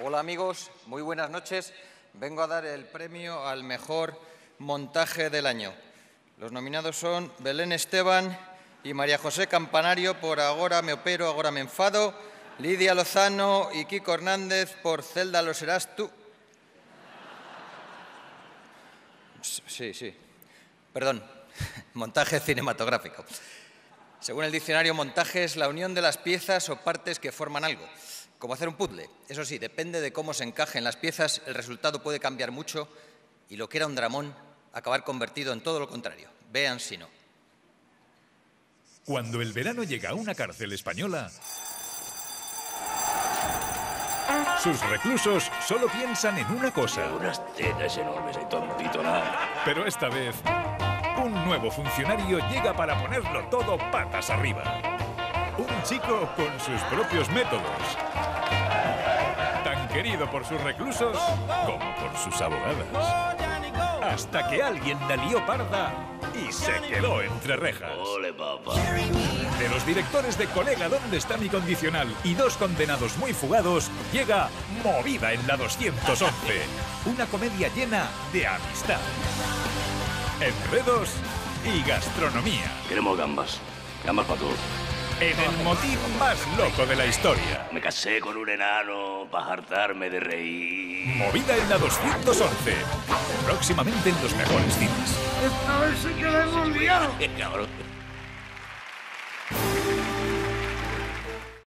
Hola amigos, muy buenas noches. Vengo a dar el premio al mejor montaje del año. Los nominados son Belén Esteban y María José Campanario por Agora me opero, agora me enfado, Lidia Lozano y Kiko Hernández por Zelda lo serás tú. Sí. Perdón, montaje cinematográfico. Según el diccionario, montaje es la unión de las piezas o partes que forman algo, como hacer un puzzle. Eso sí, depende de cómo se encajen las piezas, el resultado puede cambiar mucho y lo que era un dramón acabar convertido en todo lo contrario. Vean si no. Cuando el verano llega a una cárcel española, sus reclusos solo piensan en una cosa. Unas tetas enormes y tontito nada. Pero esta vez, un nuevo funcionario llega para ponerlo todo patas arriba. Un chico con sus propios métodos. Tan querido por sus reclusos como por sus abogadas. Hasta que alguien la lió parda y se quedó entre rejas. Ole, papá. De los directores de Colega, ¿dónde está mi condicional? Y dos condenados muy fugados, llega Movida en la 211. Una comedia llena de amistad, enredos y gastronomía. Queremos gambas. Gambas para todos. En el motín más loco de la historia. Me casé con un enano para hartarme de reír. Movida en la 211. Próximamente en los mejores cines. Esta vez sí que la hemos liado. Cabrón.